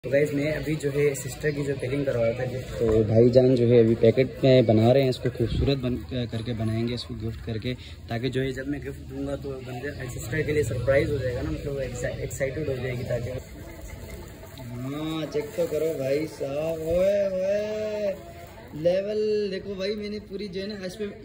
तो गाइस मैं अभी जो है सिस्टर की जो पैकिंग करवाया था गिफ्ट, तो भाईजान जो है अभी पैकेट में बना रहे हैं। इसको खूबसूरत करके बनाएंगे इसको गिफ्ट करके, ताकि जो है जब मैं गिफ्ट दूंगा तो बंदे सिस्टर के लिए सरप्राइज हो जाएगा ना, मतलब वो एक्साइटेड हो जाएगी। ताकि हाँ चेक तो करो भाई साहब, ओए ओए लेवल देखो भाई, मैंने पूरी जो है ना इस पे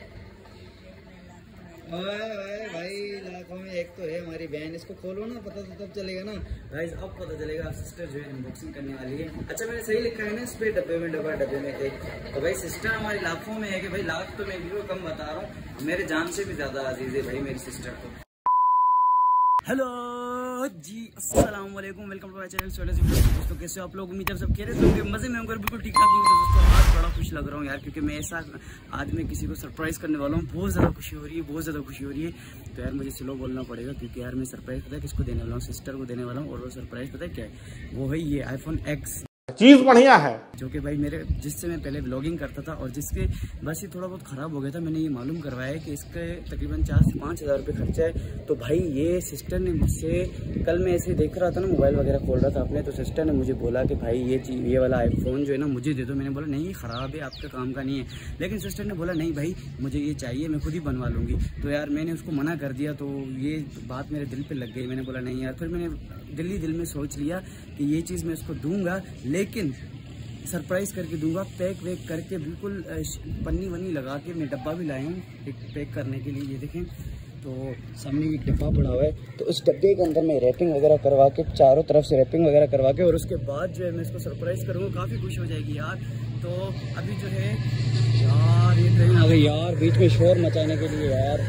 भाई लाखों में एक तो है हमारी बहन। इसको खोलो ना, पता तो तब चलेगा ना गाइस, अब पता चलेगा सिस्टर जो है अनबॉक्सिंग करने वाली है। अच्छा मैंने सही लिखा है ना इस पे, डब्बे में डब्बे में एक। तो भाई सिस्टर हमारी लाखों में है कि भाई, लाख तो मैं भी कम बता रहा हूँ, मेरे जान से भी ज्यादा अजीज है भाई मेरी सिस्टर को। हेलो जी, अस्सलाम वालेकुम, वेलकम टू माय चैनल सोलह जी। दोस्तों कैसे हो आप लोग? उम्मीद है सब कह रहे होंगे, मजे में होंगे, बिल्कुल ठीक ठाक होंगे। दोस्तों आज बड़ा खुश लग रहा हूँ यार, क्योंकि मैं ऐसा आज मैं किसी को सरप्राइज करने वाला हूँ। बहुत ज़्यादा खुशी हो रही है, बहुत ज़्यादा खुशी हो रही है। तो यार मुझे स्लो बोलना पड़ेगा, क्योंकि यार मैं सरप्राइज पता है किसको देने वाला हूँ, सिस्टर को देने वाला हूँ। और वो सरप्राइज पता है क्या है? वो है ये iPhone X, चीज बढ़िया है, जो कि भाई मेरे जिससे मैं पहले व्लॉगिंग करता था और जिसके बस ये थोड़ा बहुत ख़राब हो गया था। मैंने ये मालूम करवाया है कि इसके तकरीबन 4 से 5 हज़ार रुपये खर्चा है। तो भाई ये सिस्टर ने मुझसे, कल मैं ऐसे देख रहा था ना, मोबाइल वगैरह खोल रहा था अपने, तो सिस्टर ने मुझे बोला कि भाई ये वाला आईफोन जो है ना मुझे दे दो। मैंने बोला नहीं, ये ख़राब है, आपके काम का नहीं है। लेकिन सिस्टर ने बोला नहीं भाई मुझे ये चाहिए, मैं खुद ही बनवा लूँगी। तो यार मैंने उसको मना कर दिया, तो ये बात मेरे दिल पर लग गई। मैंने बोला नहीं यार, फिर मैंने दिल में सोच लिया कि ये चीज़ मैं उसको दूँगा, लेकिन सरप्राइज़ करके दूंगा, पैक वैक करके बिल्कुल पन्नी वन्नी लगा के। मैं डब्बा भी लाया हूँ एक पैक करने के लिए, ये देखें। तो सामने एक डब्बा पड़ा हुआ है, तो उस डब्बे के अंदर मैं रैपिंग वगैरह करवा के, चारों तरफ से रैपिंग वगैरह करवा के, और उसके बाद जो है मैं इसको सरप्राइज़ करूँगा। काफ़ी खुश हो जाएगी यार। तो अभी जो है यार ये ट्रेन आ गई यार, बीच में शोर मचाने के लिए यार।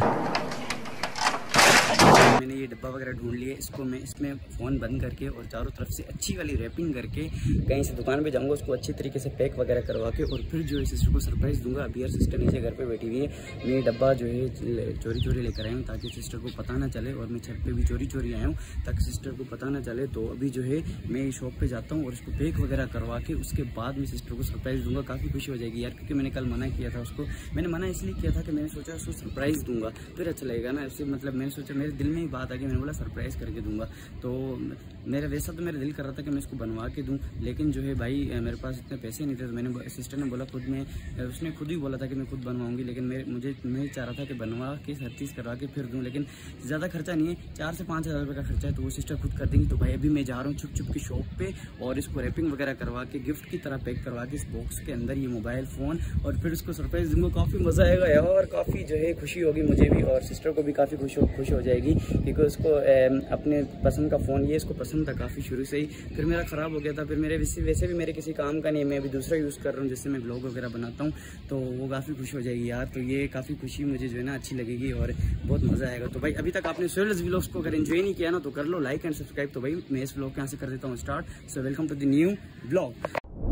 मैंने ये डब्बा वगैरह ढूंढ लिए, इसको मैं इसमें फ़ोन बंद करके और चारों तरफ से अच्छी वाली रैपिंग करके कहीं से दुकान पे जाऊंगा, उसको अच्छी तरीके से पैक वगैरह करवा के, और फिर जो है सिस्टर को सरप्राइज़ दूंगा। अभी यार सिस्टर नीचे घर पे बैठी हुई है, मैं ये डब्बा जो है चोरी लेकर आया हूँ, ताकि सिस्टर को पता ना चले। और मैं छत पर भी चोरी आया हूँ, ताकि सिस्टर को पता ना चले। तो अभी जो है मैं शॉप पर जाता हूँ और उसको पैक वगैरह करवा के उसके बाद मैं सिस्टर को सरप्राइज़ दूंगा। काफ़ी खुशी हो जाएगी यार, क्योंकि मैंने कल मना किया था उसको। मैंने मना इसलिए किया था कि मैंने सोचा उसको सरप्राइज़ दूंगा, फिर अच्छा लगेगा ना। इससे मतलब मैंने सोचा, मेरे दिल में ही बात आ गई, मैंने बोला सरप्राइज़ करके दूंगा। तो मेरा वैसा तो मेरा दिल कर रहा था कि मैं इसको बनवा के दूं, लेकिन जो है भाई मेरे पास इतने पैसे नहीं थे। तो मैंने, सिस्टर ने बोला खुद में, उसने खुद ही बोला था कि मैं खुद बनवाऊंगी, लेकिन मैं चाह रहा था कि बनवा के हर चीज़ करवा के फिर दूं। लेकिन ज़्यादा खर्चा नहीं है, 4 से 5 हज़ार रुपये का खर्चा है, तो वो सिस्टर खुद कर देंगी। तो भाई अभी मैं जा रहा हूँ छुप की शॉप पे, और इसको रैपिंग वगैरह करवा के गिफ्ट की तरह पैक करवा के इस बॉक्स के अंदर ये मोबाइल फ़ोन, और फिर उसको सरप्राइज़ दूंगा। काफ़ी मज़ा आएगा यार, काफ़ी जो है खुशी होगी मुझे भी, और सिस्टर को भी काफ़ी खुश हो जाएगी, क्योंकि उसको अपने पसंद का फ़ोन ये इसको पसंद था काफ़ी शुरू से ही। फिर मेरा ख़राब हो गया था, फिर मेरे वैसे भी मेरे किसी काम का नहीं है, मैं अभी दूसरा यूज़ कर रहा हूँ जिससे मैं ब्लॉग वगैरह बनाता हूँ। तो वो काफ़ी खुश हो जाएगी यार। तो ये काफ़ी खुशी मुझे जो है ना अच्छी लगेगी, और बहुत मज़ा आएगा। तो भाई अभी तक आपने सोलह व्लॉग्स को अगर एंजॉय नहीं किया ना, तो कर लो लाइक एंड सब्सक्राइब। तो भाई मैं इस व्लॉग के यहाँ से कर देता हूँ start. So welcome to the new blog.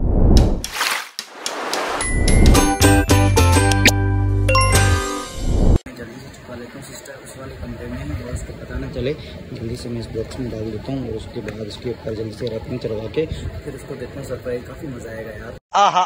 Sister उस वाले कमरे में है, और उसको पता ना चले। जल्दी से मैं इस बॉक्स में डाल देता हूँ, और उसके बाद उसके ऊपर जल्दी से रैपिंग चढ़वा के फिर उसको देता हूँ सरप्राइज। काफ़ी मज़ा आएगा यार। आहा।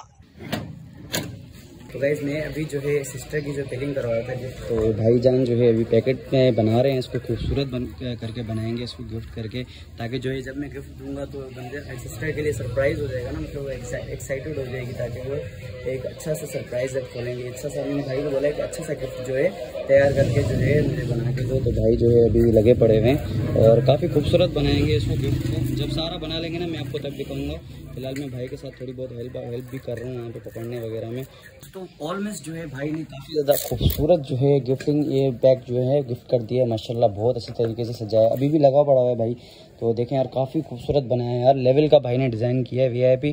तो गाइस मैं अभी जो है सिस्टर की जो पैकिंग करवाया था गिफ्ट, तो भाईजान जो है अभी पैकेट में बना रहे हैं। इसको खूबसूरत करके बनाएंगे इसको गिफ्ट करके, ताकि जो है जब मैं गिफ्ट दूंगा तो बंदे सिस्टर के लिए सरप्राइज हो जाएगा ना, मतलब वो एक्साइटेड हो जाएगी, ताकि वो एक अच्छा सा सरप्राइज जब खोलेंगे। अच्छा सा मैंने भाई को बोला कि अच्छा सा गिफ्ट जो है तैयार करके जो है मुझे बना के दो। तो भाई जो है अभी लगे पड़े हुए हैं, और काफ़ी खूबसूरत बनाएंगे इसको गिफ्ट को। जब सारा बना लेंगे ना मैं आपको तब दिखाऊंगा। फिलहाल मैं भाई के साथ थोड़ी बहुत हेल्प भी कर रहा हूँ यहाँ पे पकड़ने वगैरह में। तो ऑलमोस्ट जो है भाई ने काफ़ी ज़्यादा खूबसूरत जो है गिफ्टिंग ये बैग जो है गिफ्ट कर दिया है माशाल्लाह। बहुत अच्छी तरीके से सजाया, अभी भी लगा पड़ा हुआ है भाई। तो देखें यार काफ़ी खूबसूरत बनाया है यार, लेवल का भाई ने डिज़ाइन किया है, VIP।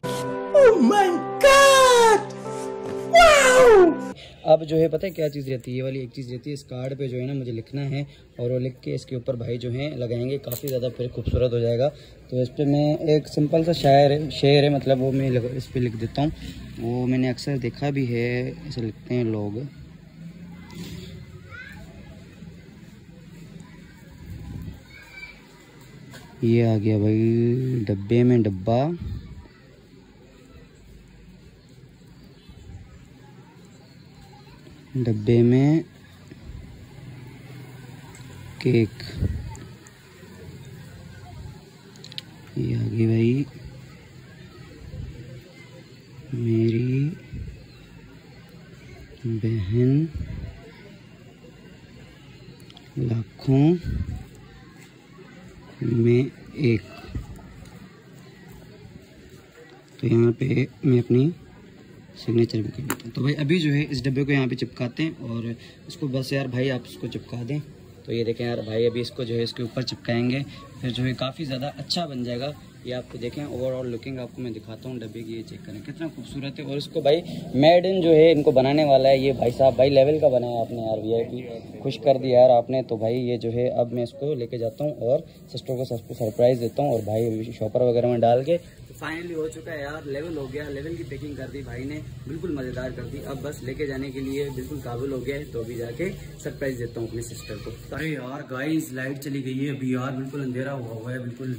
अब जो है पता है क्या चीज़ रहती है, ये वाली एक चीज़ रहती है, इस कार्ड पे जो है ना मुझे लिखना है, और वो लिख के इसके ऊपर भाई जो है लगाएंगे, काफ़ी ज़्यादा फिर खूबसूरत हो जाएगा। तो इस पर मैं एक सिंपल सा शेर है मतलब, वो मैं इस पर लिख देता हूँ। वो मैंने अक्सर देखा भी है, ऐसे लिखते हैं लोग। ये आ गया भाई डब्बे में डब्बा, डब्बे में केक, ये आ गई भाई मेरी बहन लाखों में एक। तो यहाँ पे मैं अपनी सिग्नेचर भी कर देता हूँ। तो भाई अभी जो है इस डब्बे को यहाँ पे चिपकाते हैं और इसको बस यार भाई आप इसको चिपका दें। तो ये देखें यार भाई, अभी इसको जो है इसके ऊपर चिपकाएंगे, फिर जो है काफ़ी ज़्यादा अच्छा बन जाएगा। ये आपको देखें ओवरऑल लुकिंग आपको मैं दिखाता हूँ डब्बे की, ये चेक करें कितना खूबसूरत है। और इसको भाई मेड इन जो है इनको बनाने वाला है ये भाई साहब, भाई लेवल का बनाया आपने यार, VIP खुश कर दिया यार आपने। तो भाई ये जो है अब मैं इसको लेके जाता हूँ और सिस्टर को सरप्राइज़ देता हूँ। और भाई शॉपर वगैरह में डाल के फाइनली हो चुका है यार, लेवल हो गया, लेवल की पैकिंग कर दी भाई ने, बिल्कुल मज़ेदार कर दी। अब बस लेके जाने के लिए बिल्कुल काबिल हो गया है। तो अभी जाके सरप्राइज देता हूँ अपनी सिस्टर को। अरे यार गाइस लाइट चली गई है अभी यार, बिल्कुल अंधेरा हुआ है बिल्कुल।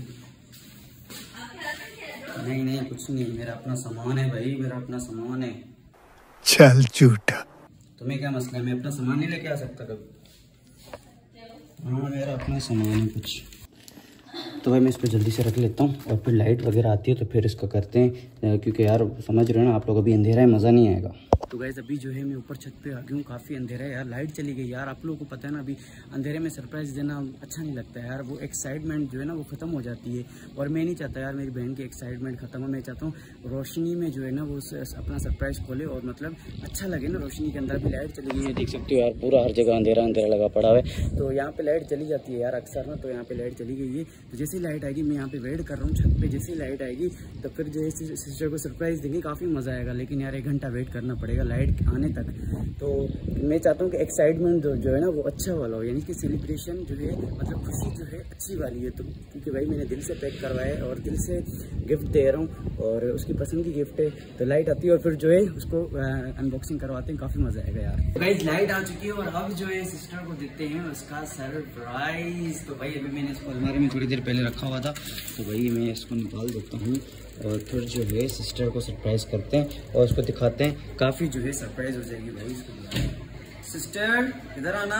नहीं कुछ नहीं, मेरा अपना सामान है भाई, मेरा अपना सामान है। चल झूठा, तुम्हें क्या मसला है, मैं अपना सामान नहीं लेके आ सकता कभी? हाँ मेरा अपना सामान है कुछ। तो भाई मैं इसको जल्दी से रख लेता हूँ और फिर लाइट वगैरह आती है तो फिर इसको करते हैं, क्योंकि यार समझ रहे हो ना आप लोग, अभी अंधेरा है, मज़ा नहीं आएगा। तो गाइस अभी जो है मैं ऊपर छत पे आ गया हूँ, काफ़ी अंधेरा है यार, लाइट चली गई यार। आप लोगों को पता है ना अभी अंधेरे में सरप्राइज़ देना अच्छा नहीं लगता है यार, वो एक्साइटमेंट जो है ना वो ख़त्म हो जाती है। और मैं नहीं चाहता यार मेरी बहन की एक्साइटमेंट ख़त्म हो, मैं चाहता हूँ रोशनी में जो है ना वो अपना सरप्राइज़ खोले और मतलब अच्छा लगे ना। रोशनी के अंदर भी लाइट चली गई है, देख सकते हो यार, पूरा हर जगह अंधेरा अंधेरा लगा पड़ा है। तो यहाँ पे लाइट चली जाती है यार अक्सर ना, तो यहाँ पे लाइट चली गई है। तो जैसे ही लाइट आएगी मैं यहाँ पे वेट कर रहा हूँ छत पे, जैसे ही लाइट आएगी तो फिर जो है सिस्टर को सरप्राइज़ देंगे, काफ़ी मज़ा आएगा। लेकिन यार 1 घंटा वेट करना पड़ेगा लाइट आने तक। तो मैं चाहता हूँ कि एक्साइटमेंट जो है ना वो अच्छा वाला हो, यानी कि सेलिब्रेशन जो है मतलब खुशी जो है अच्छी वाली है। तो क्योंकि भाई मैंने दिल से पैक करवाया है और दिल से गिफ्ट दे रहा हूँ और उसकी पसंद की गिफ्ट है। तो लाइट आती है और फिर जो है उसको अनबॉक्सिंग करवाते हैं, काफ़ी मज़ा आएगा यार। गाइस लाइट आ चुकी है और अब जो है सिस्टर को देते हैं उसका सरप्राइज। तो भाई अभी मैंने इसको अलमारी में थोड़ी देर पहले रखा हुआ था, तो भाई मैं इसको निकाल देता हूँ और फिर जो है सिस्टर को सरप्राइज़ करते हैं और उसको दिखाते हैं, काफ़ी जो है सरप्राइज़ हो जाएगी भाई इसको। सिस्टर इधर आना,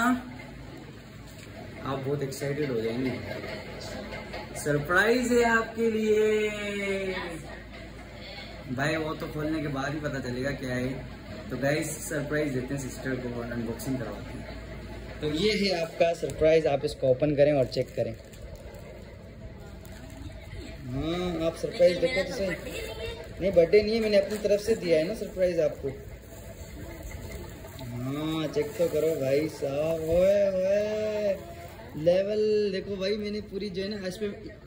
आप बहुत एक्साइटेड हो जाएंगे, सरप्राइज है आपके लिए भाई। वो तो खोलने के बाद ही पता चलेगा क्या है। तो गाइस सरप्राइज देते हैं सिस्टर को और अनबॉक्सिंग करवाते हैं। तो ये है आपका सरप्राइज, आप इसको ओपन करें और चेक करें। हाँ आप सरप्राइज देखो तो सही। नहीं बर्थडे नहीं है, मैंने अपनी तरफ से दिया है ना सरप्राइज आपको। हाँ चेक तो करो भाई साहब, ओए लेवल देखो भाई, मैंने पूरी जो है ना इस पे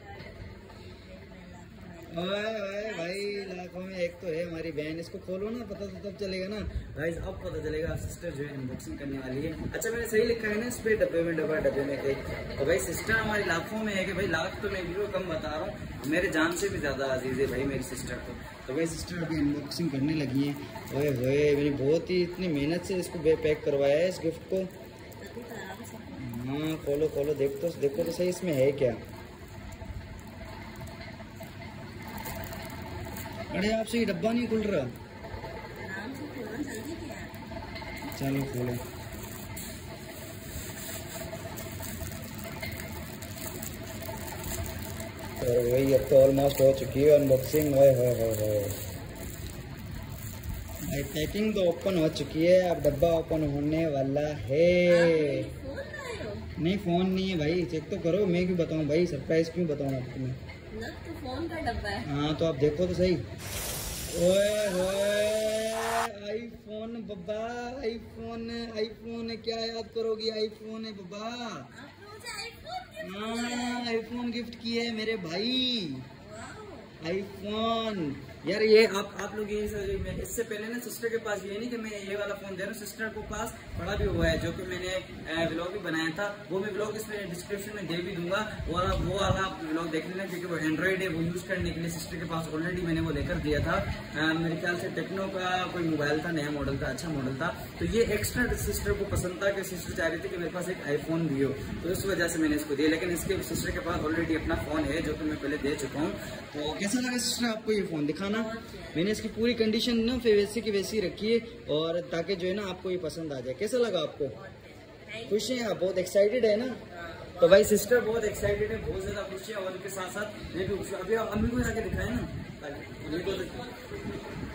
ओए भाई लाखों में एक तो है हमारी बहन। इसको खोलो ना, पता तो तब चलेगा ना गाइस, अब पता चलेगा सिस्टर जो है अनबॉक्सिंग करने वाली है। अच्छा मैंने सही लिखा है ना इस पे डब्बे में, डब्बे में एक। तो भाई सिस्टर हमारी लाखों में है कि भाई, लाख तो मैं भी कम बता रहा हूँ, मेरे जान से भी ज़्यादा अजीज है भाई मेरी सिस्टर को। तो भाई सिस्टर अभी अनबॉक्सिंग करने लगी है। ओए होए मैंने बहुत ही इतनी मेहनत से इसको पैक करवाया है इस गिफ्ट को। हाँ खोलो खोलो, देखो तो सही इसमें है क्या। अरे आपसे ये डब्बा नहीं खुल रहा, चलो खोलो। और वही अब तो ऑलमोस्ट हो चुकी है अनबॉक्सिंग। पैकिंग तो ओपन हो चुकी है, अब डब्बा ओपन होने वाला है। नहीं फोन नहीं है भाई, चेक तो करो, मैं क्यों बताऊं भाई, सरप्राइज क्यों बताऊं आपको मैं। तो फोन का डब्बा है। हाँ तो आप देखो तो सही। ओए होए आईफोन बब्बा, आईफोन है, क्या याद करोगी, आईफोन है बब्बा। हाँ आईफोन गिफ्ट किए है मेरे भाई, आईफोन। यार ये आप लोग ये इससे पहले ना सिस्टर के पास ये नहीं कि मैं ये वाला फोन दे रहा हूँ, सिस्टर को पास पड़ा भी हुआ है जो कि मैंने व्लॉग भी बनाया था, वो मैं व्लॉग इसमें डिस्क्रिप्शन में दे भी दूंगा, वो वाला व्लॉग देख लेना, क्योंकि वो एंड्रॉइड है, वो यूज़ करने के लिए सिस्टर के पास ऑलरेडी मैंने वो लेकर दिया था। मेरे ख्याल से टेक्नो का कोई मोबाइल था, नया मॉडल था, अच्छा मॉडल था। तो ये एक्स्ट्रा सिस्टर को पसंद था कि सिस्टर चाह रही थी कि मेरे पास एक आईफोन भी हो, तो इस वजह से मैंने इसको दिया। लेकिन इसके सिस्टर के पास ऑलरेडी अपना फ़ोन है जो कि मैं पहले दे चुका हूँ। तो कैसा लगा सिस्टर आपको ये फ़ोन, दिखाना। मैंने इसकी पूरी कंडीशन ना फिर वैसी की वैसी रखी है, और ताकि जो है ना आपको ये पसंद आ जाए। कैसा लगा आपको, खुश हैं आप, बहुत एक्साइटेड है ना। तो भाई सिस्टर बहुत एक्साइटेड है, बहुत ज़्यादा खुश है, और उसके साथ साथ मैं भी खुश हूँ। अभी अम्मी को जाके दिखाए ना, अम्मी को हाँ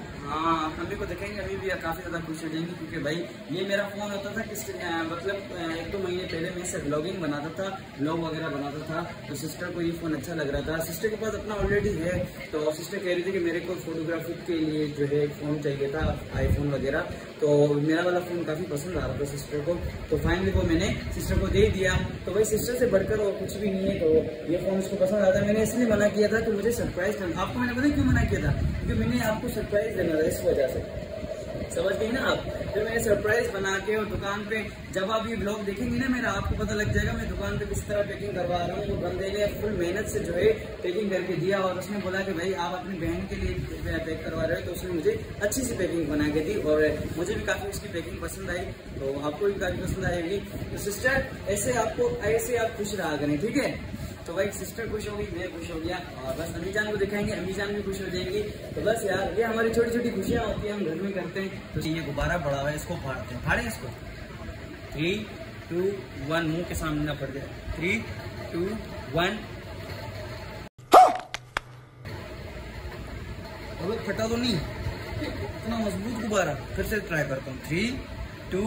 हाँ अम्मी को देखेंगे, अम्मी भी काफ़ी ज़्यादा खुश हो जाएंगी क्योंकि भाई ये मेरा फ़ोन होता था किस मतलब 1-2 महीने पहले मैं सिर्फ ब्लॉगिंग बनाता था, ब्लॉग वगैरह बनाता था, तो सिस्टर को ये फ़ोन अच्छा लग रहा था। सिस्टर के पास अपना ऑलरेडी है, तो सिस्टर कह रही थी कि मेरे को फोटोग्राफी के लिए जो है फ़ोन चाहिए था, आईफोन वगैरह, तो मेरा वाला फ़ोन काफ़ी पसंद आ रहा था सिस्टर को, तो फाइनली वो मैंने सिस्टर को दे दिया। तो भाई सिस्टर से बढ़कर और कुछ भी नहीं है, तो ये फ़ोन उसको पसंद आता है। मैंने इसलिए मना किया था कि मुझे सरप्राइज करना, आपको मैंने पता क्यों मना किया था, क्योंकि मैंने आपको सरप्राइज देना था, इस वजह से, समझ गई ना आप। फिर मैंने सरप्राइज बना के और दुकान पे जब आप ये ब्लॉग देखेंगे ना मेरा, आपको पता लग जाएगा मैं दुकान पे किस तरह पैकिंग करवा रहा हूँ। वो बंदे ने फुल मेहनत से जो है पैकिंग करके दिया और उसने बोला कि भाई आप अपनी बहन के लिए पैक करवा रहे हो, तो उसने मुझे अच्छी सी पैकिंग बना के दी और मुझे भी काफ़ी उसकी पैकिंग पसंद आई, तो आपको भी काफ़ी पसंद आएगी। तो सिस्टर ऐसे आप खुश रहा करें, ठीक है। तो भाई सिस्टर खुश होगी, मैं खुश हो गया, और बस अम्मी जान को दिखाएंगे, अम्मी जान भी खुश हो जाएंगी। तो बस यार ये हमारी छोटी छोटी खुशियाँ होती हैं, हम घर में करते हैं। तो ये गुब्बारा बड़ा हुआ है, इसको फाड़ते हैं, फाड़ें इसको। 3, 2, 1, मुंह के सामने ना पड़ जाए। 3, 2, 1। अब फटा तो नहीं, इतना मजबूत गुब्बारा, फिर से ट्राई करता हूँ। 3, 2,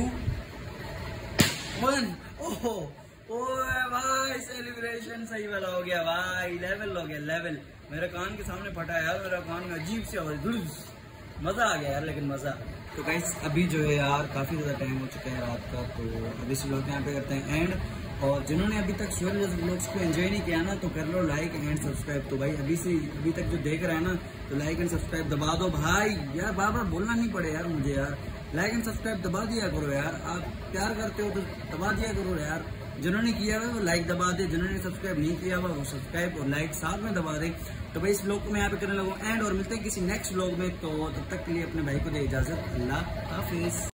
1। ओहो ओए भाई सेलिब्रेशन सही वाला हो गया भाई, लेवल हो गया लेवल। मेरे कान के सामने फटा यार, मेरा कान में अजीब सी आवाज, मजा आ गया यार, लेकिन मजा। तो गाइस अभी जो है यार काफी ज्यादा टाइम हो चुका है रात का, तो अभी से लोग यहाँ पे करते हैं एंड। और जिन्होंने अभी तक शोएब व्लॉग्स को एंजॉय नहीं किया ना, तो कर लो लाइक एंड सब्सक्राइब। तो भाई अभी तक जो देख रहा है ना, तो लाइक एंड सब्सक्राइब दबा दो भाई, यार बार बार बोलना नहीं पड़े यार मुझे यार, लाइक एंड सब्सक्राइब दबा दिया करो यार, आप प्यार करते हो तो दबा दिया करो यार। जिन्होंने किया हुआ वो लाइक दबा दे, जिन्होंने सब्सक्राइब नहीं किया हुआ वो सब्सक्राइब और लाइक साथ में दबा दे। तो भाई इस व्लॉग को मैं यहाँ पे करने लगा एंड, और मिलते हैं किसी नेक्स्ट व्लॉग में, तो तब तक के लिए अपने भाई को दे इजाजत, अल्लाह हाफिज।